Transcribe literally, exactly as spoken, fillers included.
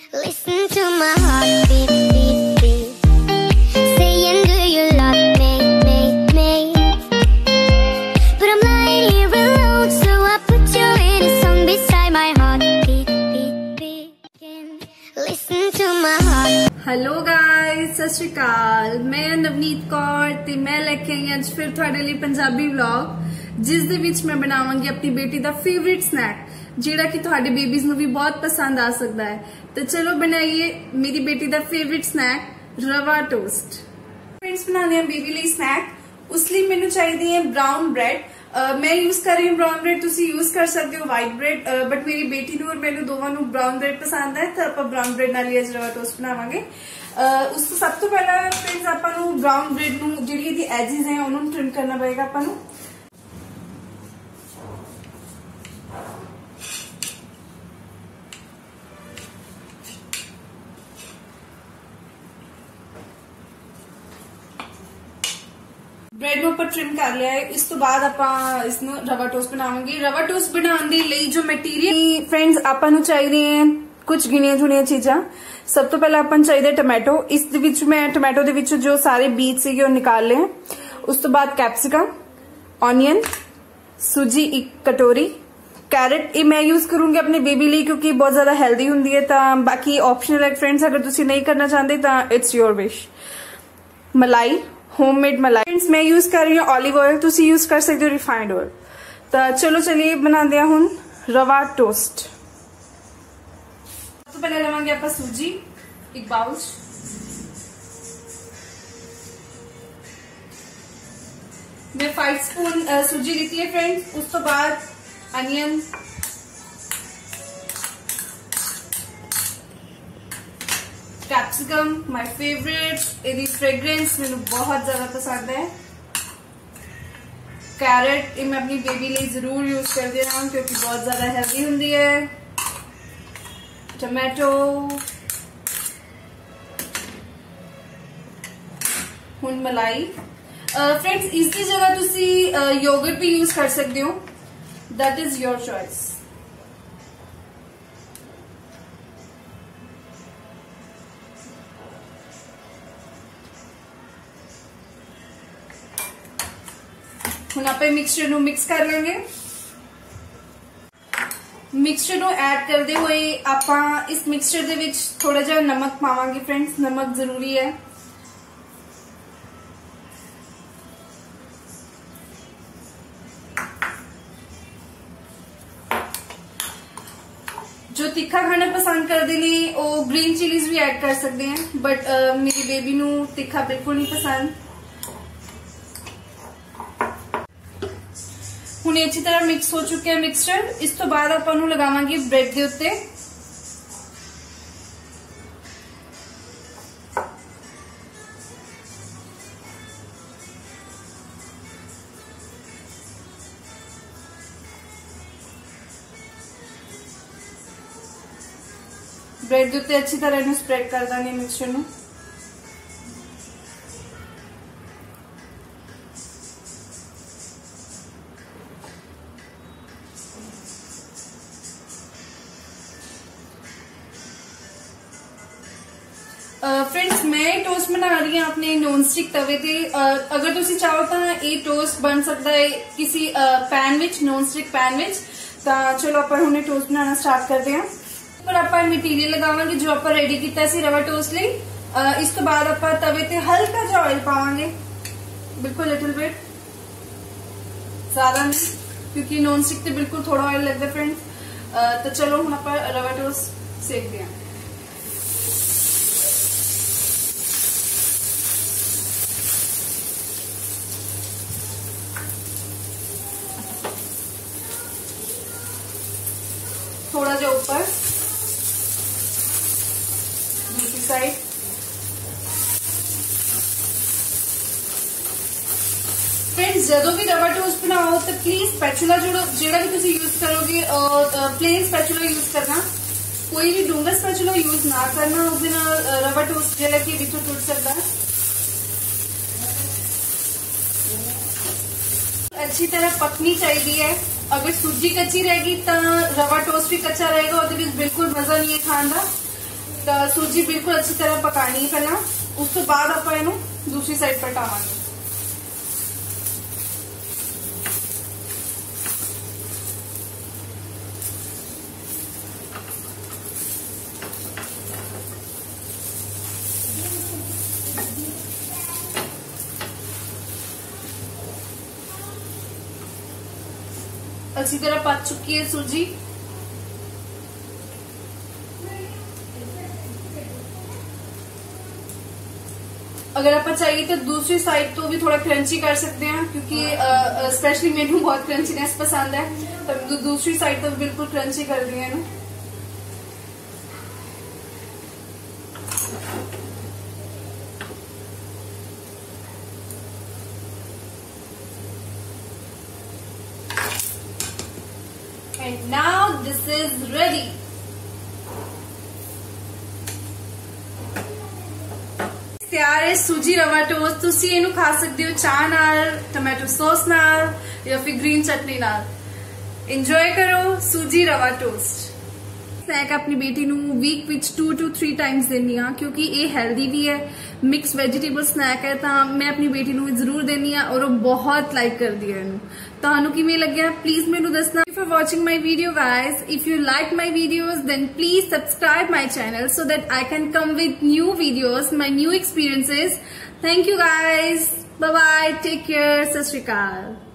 Listen to my heart beat, beat, beat. Saying, do you love me, me, me? But I'm lying here alone, so I put you in a song beside my heart beat, beat, beat. Listen to my heart. Hello guys, सत श्री अकाल। मैं नवनीत कौर ते मैं लेके आई अज फिर तुहाडे लई पंजाबी व्लॉग, जिस दे विच मैं बनावांगी अपनी बेटी दा फेवरेट स्नैक जिहड़ा कि तुहाडे बेबीज नूं भी बहुत पसंद आ सकदा है। तो चलो बनाइए मेरी बेटी दा favourite snack rava toast. Friends, बनाने हैं बेबी लई स्नैक, उस लई मैनूं चाहीदी है ब्राउन ब्रेड। Uh, मैं यूज कर रही हूँ ब्राउन ब्रेड, तुसी यूज कर सकते हो व्हाइट ब्रेड, बट मेरी बेटी नूं और मैनूं दोवां नूं ब्राउन ब्रेड पसंद है, तो आपां ब्राउन ब्रेड नाल ही अज रवा टोस्ट बनावांगे। uh, उस तो सब तो पहला फ्रेंड्स आपां नूं ब्राउन ब्रेड नूं जिहड़ी इहदी एजिज है उन्होंने ट्रिम करना पएगा आपां नूं। ब्रेड ਨੂੰ ਆਪਾਂ ट्रिम कर लिया है। इस तो बाद ਆਪਾਂ ਇਸ ਨੂੰ रवा टोस्ट बनावांगे। रवा टोस्ट बनाने ਦੇ ਲਈ जो मटीरियल फ्रेंड्स ਆਪਾਂ ਨੂੰ ਚਾਹੀਦੇ ਹੈ कुछ गिनिया चुनिया चीजा। सब तो पहला ਆਪਾਂ ਨੂੰ ਚਾਹੀਦਾ टमाटो, इस ਦੇ ਵਿੱਚ मैं टमाटो ਦੇ ਵਿੱਚ जो सारे बीज ਸੀਗੇ ਉਹ निकाल लिए। उस तो बाद कैप्सिकम, ऑनियन, सूजी एक कटोरी, कैरेट ये मैं यूज करूंगी अपने बेबी लिए क्योंकि बहुत ज्यादा हेल्दी होंगी है, तो बाकी ऑप्शनल है फ्रेंड्स, अगर तुसी नहीं करना चाहते तो इट्स योर विश। मलाई, होममेड मलाई। फ्रेंड्स मैं यूज कर रही हूँ ऑलिव ऑयल, तुसी यूज कर सकते हो रिफाइंड ऑयल। तो चलो चलिए बनाते हैं हुण रवा टोस्ट। तो पहले लवांगे आप सूजी एक बाउल, मैं फाइव स्पून सूजी लीती है फ्रेंड्स। उस तो बाद अनियन, कैप्सिकम माय फेवरेट, इसकी फ्रेग्रेंस मैंने बहुत ज्यादा पसंद है। कैरेट मैं अपनी बेबी लिए जरूर यूज कर दे रहा हूँ क्योंकि बहुत ज्यादा हेल्दी होंगी है। टमाटो, हुण मलाई। फ्रेंड्स इसकी जगह तुसी योगर्ट भी यूज कर सकते हो, दैट इज योर चॉइस। ਹੁਣ ਆਪਾਂ ਮਿਕਸਚਰ ਨੂੰ ਮਿਕਸ ਕਰ ਲਾਂਗੇ। ਮਿਕਸਚਰ ਨੂੰ ਐਡ ਕਰਦੇ ਹੋਏ ਆਪਾਂ ਇਸ ਮਿਕਸਚਰ ਦੇ ਵਿੱਚ ਥੋੜਾ ਜਿਹਾ ਨਮਕ ਪਾਵਾਂਗੇ फ्रेंड्स, ਨਮਕ ਜ਼ਰੂਰੀ ਹੈ। जो तीखा खाना पसंद करते हैं वो ग्रीन चिलीज भी ऐड कर सकते हैं, बट uh, मेरी बेबी नू तीखा बिल्कुल नहीं पसंद। हुण अच्छी तरह मिक्स हो चुके हैं मिक्सचर। इस तो बाद आपां नूं लगावांगे ब्रेड दे उत्ते। ब्रेड दे उत्ते अच्छी तरह इहनूं स्प्रेड कर देंगे मिक्सचर नूं। फ्रेंड्स uh, मैं टोस्ट बना रही हूँ अपने नॉन स्टिक तवे ते। uh, अगर तुसी चाहो तो ये टोस्ट बन सकता है किसी पैन विच, नॉन स्टिक पैन विच। तो चलो आप हमने टोस्ट बनाना स्टार्ट करते हैं। पर आप मटीरियल लगावांगे जो आप रेडी किया सी रवा टोस्ट लई। uh, इस तो बाद आप तवे ते हल्का जा ऑयल पावांगे, बिल्कुल लिटिल बिट, ज्यादा नहीं क्योंकि नॉन स्टिक ते बिल्कुल थोड़ा ऑयल लगता है फ्रेंड्स। uh, तो चलो हम आप रवा टोस्ट सेकते हैं। थोड़ा जो ऊपर दूसरी साइड। फ्रेंड्स जदों भी रवा टोस्ट बनाओ तो प्लीज स्पैचुला जो जेड़ा भी तुसी यूज करोगे प्लेन स्पैचुला यूज करना, कोई भी डूंगा स्पैचुला यूज ना करना, उस दिन रवा टोस्ट जेड़ा कि विचों टुट सकता है। अच्छी तरह पकनी चाहिए है। अगर सूजी कच्ची रहेगी तो रवा टोस्ट भी कच्चा रहेगा और बिल्कुल मजा नहीं है खाने का। तो सूजी बिल्कुल अच्छी तरह पकानी है पहला, उस तो बाद आप इनू दूसरी साइड पर हटावांगे। अच्छी तरह पक चुकी है सूजी। अगर आप चाहिए तो दूसरी साइड तो भी थोड़ा क्रंची कर सकते हैं, क्योंकि स्पेशली मेनू बहुत क्रंचीनेस पसंद है, तो दूसरी साइड तो बिल्कुल क्रंची कर दी है ना। And now this is ready. ਤਿਆਰ ਹੈ सूजी रवा टोस्ट। ਤੁਸੀਂ ਇਹਨੂੰ ਖਾ ਸਕਦੇ ਹੋ ਚਾਹ ਨਾਲ, ਟੋਮੈਟੋ ਸੌਸ ਨਾਲ ਜਾਂ ਫਿਰ ਗ੍ਰੀਨ ਚਟਨੀ ਨਾਲ। ਇੰਜੋਏ ਕਰੋ सूजी रवा टोस्ट। स्नैक अपनी बेटी ਨੂੰ ਵੀਕ ਵਿੱਚ टू टू थ्री टाइम्स ਦੇਣੀ ਆ, ਕਿਉਂਕਿ ਇਹ ਹੈਲਦੀ ਵੀ ਹੈ, ਮਿਕਸ ਵੈਜੀਟੇਬਲ ਸਨੈਕ ਹੈ, ਤਾਂ ਮੈਂ ਆਪਣੀ ਬੇਟੀ ਨੂੰ ਜ਼ਰੂਰ ਦੇਣੀ ਆ ਔਰ ਉਹ ਬਹੁਤ ਲਾਈਕ ਕਰਦੀ ਹੈ ਇਹਨੂੰ। ਤੁਹਾਨੂੰ ਕਿਵੇਂ ਲੱਗਿਆ ਪਲੀਜ਼ ਮੈਨੂੰ ਦੱਸਣਾ। For watching my video guys, if you like my videos then please subscribe my channel so that I can come with new videos, my new experiences. Thank you guys, bye bye, take care, sat shri akal।